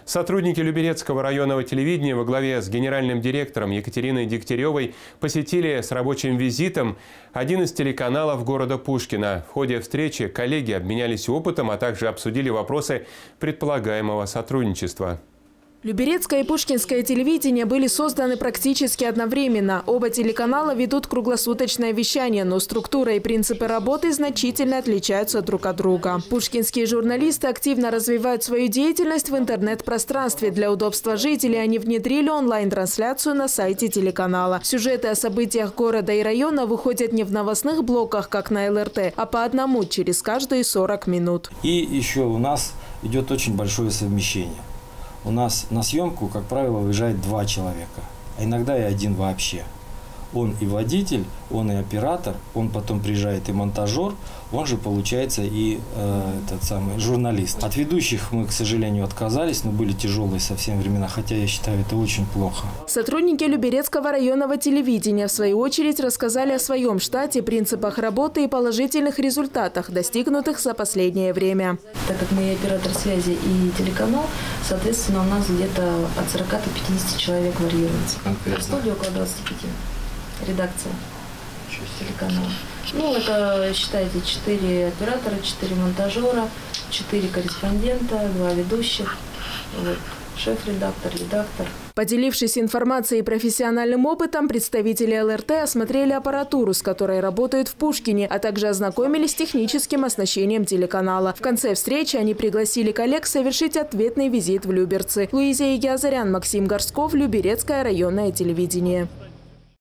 Сотрудники Люберецкого районного телевидения во главе с генеральным директором Екатериной Дегтяревой посетили с рабочим визитом один из телеканалов города Пушкино. В ходе встречи коллеги обменялись опытом, а также обсудили вопросы предполагаемого сотрудничества. Люберецкое и Пушкинское телевидение были созданы практически одновременно. Оба телеканала ведут круглосуточное вещание, но структура и принципы работы значительно отличаются друг от друга. Пушкинские журналисты активно развивают свою деятельность в интернет-пространстве. Для удобства жителей они внедрили онлайн-трансляцию на сайте телеканала. Сюжеты о событиях города и района выходят не в новостных блоках, как на ЛРТ, а по одному через каждые 40 минут. И еще у нас идет очень большое совмещение. У нас на съемку, как правило, выезжает 2 человека, а иногда и 1 вообще. Он и водитель, он и оператор, он потом приезжает и монтажер, он же получается и этот самый журналист. От ведущих мы, к сожалению, отказались, но были тяжелые совсем времена, хотя я считаю, это очень плохо. Сотрудники Люберецкого районного телевидения в свою очередь рассказали о своем штате, принципах работы и положительных результатах, достигнутых за последнее время. Так как мы и оператор связи, и телеканал, соответственно, у нас где-то от 40 до 50 человек варьируется. В студии около 25. Редакция телеканала. Ну, это, считайте, 4 оператора, 4 монтажера, 4 корреспондента, 2 ведущих, вот, шеф-редактор, редактор. Поделившись информацией и профессиональным опытом, представители ЛРТ осмотрели аппаратуру, с которой работают в Пушкине, а также ознакомились с техническим оснащением телеканала. В конце встречи они пригласили коллег совершить ответный визит в Люберцы. Луизия Егиазарян, Максим Горсков, Люберецкое районное телевидение.